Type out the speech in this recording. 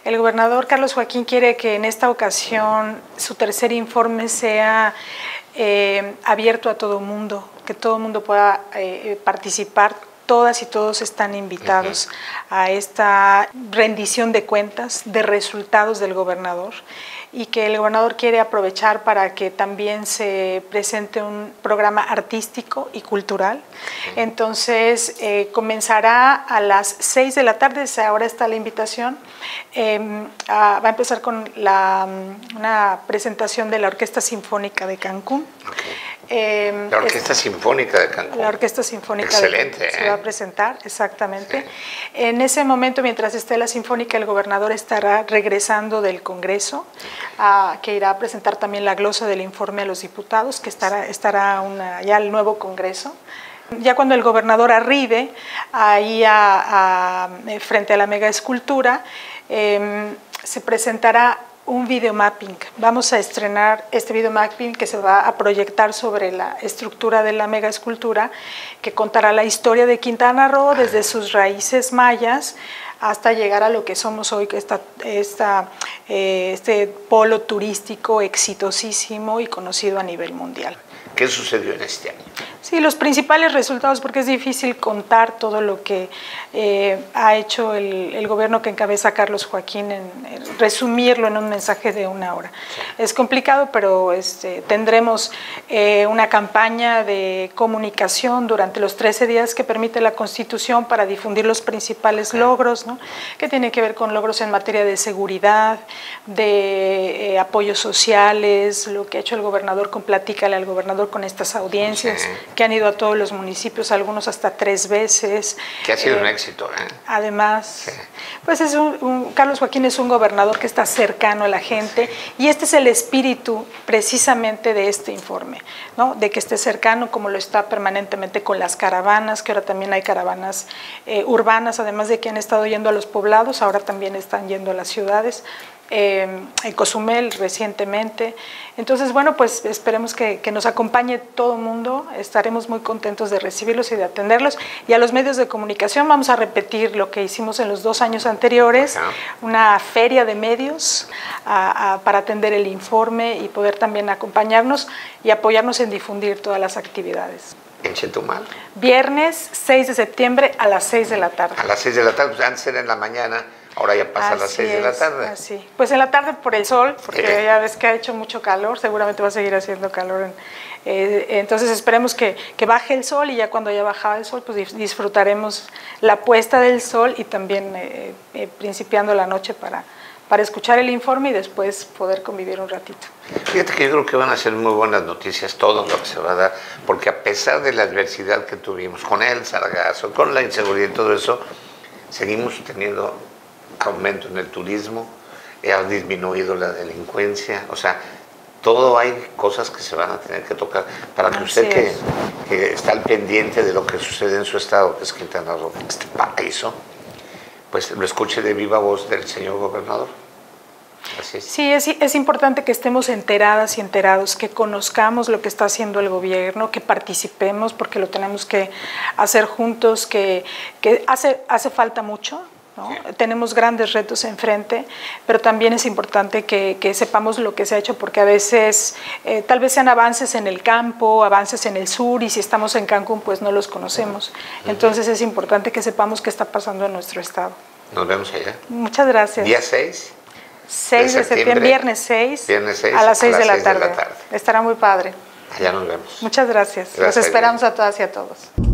El gobernador Carlos Joaquín quiere que en esta ocasión su tercer informe sea abierto a todo mundo, que todo mundo pueda participar. Todas y todos están invitados a esta rendición de cuentas, de resultados del gobernador, y que el gobernador quiere aprovechar para que también se presente un programa artístico y cultural. Entonces, comenzará a las 6 de la tarde, ahora está la invitación. Va a empezar con una presentación de la Orquesta Sinfónica de Cancún. La Orquesta Sinfónica de Cancún. La Orquesta Sinfónica Excelente, de Cancún se va a presentar, exactamente. Sí. En ese momento, mientras esté la Sinfónica, el gobernador estará regresando del Congreso, que irá a presentar también la glosa del informe a los diputados, que estará ya el nuevo Congreso. Ya cuando el gobernador arribe ahí frente a la mega escultura, se presentará un videomapping. Vamos a estrenar este videomapping que se va a proyectar sobre la estructura de la mega escultura, que contará la historia de Quintana Roo desde sus raíces mayas hasta llegar a lo que somos hoy, este polo turístico exitosísimo y conocido a nivel mundial. ¿Qué sucedió en este año? Sí, los principales resultados, porque es difícil contar todo lo que ha hecho el gobierno que encabeza Carlos Joaquín, resumirlo en un mensaje de una hora. Sí. Es complicado, pero tendremos una campaña de comunicación durante los 13 días que permite la Constitución para difundir los principales logros, ¿no? Que tiene que ver con logros en materia de seguridad, de apoyos sociales, lo que ha hecho el gobernador con Platícale al Gobernador, con estas audiencias. Sí. Que han ido a todos los municipios, algunos hasta 3 veces. Que ha sido un éxito, ¿eh? Además, sí. Pues Carlos Joaquín es un gobernador que está cercano a la gente, y este es el espíritu precisamente de este informe, ¿no? De que esté cercano, como lo está permanentemente con las caravanas, que ahora también hay caravanas urbanas, además de que han estado yendo a los poblados, ahora también están yendo a las ciudades. En Cozumel recientemente. Entonces, bueno, pues esperemos que nos acompañe todo el mundo, estaremos muy contentos de recibirlos y de atenderlos, y a los medios de comunicación vamos a repetir lo que hicimos en los 2 años anteriores, una feria de medios para atender el informe y poder también acompañarnos y apoyarnos en difundir todas las actividades. ¿En Chetumal? Viernes 6 de septiembre a las 6 de la tarde. A las 6 de la tarde, pues antes era en la mañana. Ahora ya pasa a las 6 de la tarde. Así. Pues en la tarde por el sol, porque ya ves que ha hecho mucho calor, seguramente va a seguir haciendo calor. Entonces esperemos que baje el sol, y ya cuando haya bajado el sol, pues disfrutaremos la puesta del sol y también principiando la noche para escuchar el informe y después poder convivir un ratito. Fíjate que yo creo que van a ser muy buenas noticias todo lo que se va a dar, porque a pesar de la adversidad que tuvimos con el sargazo, con la inseguridad y todo eso, seguimos teniendo aumento en el turismo, ha disminuido la delincuencia, o sea, todo hay cosas que se van a tener que tocar para que usted que está al pendiente de lo que sucede en su estado, que es Quintana Roo, este paraíso, pues lo escuche de viva voz del señor gobernador. Así es. Sí, es importante que estemos enteradas y enterados, que conozcamos lo que está haciendo el gobierno, que participemos, porque lo tenemos que hacer juntos, que hace falta mucho, ¿no? Sí. Tenemos grandes retos enfrente, pero también es importante que sepamos lo que se ha hecho, porque a veces tal vez sean avances en el campo, avances en el sur, y si estamos en Cancún pues no los conocemos. Entonces es importante que sepamos qué está pasando en nuestro estado. Nos vemos allá. Muchas gracias. Día 6. 6 de septiembre, viernes 6, a las 6 de la tarde. Estará muy padre. Allá nos vemos. Muchas gracias. Los esperamos a todas y a todos.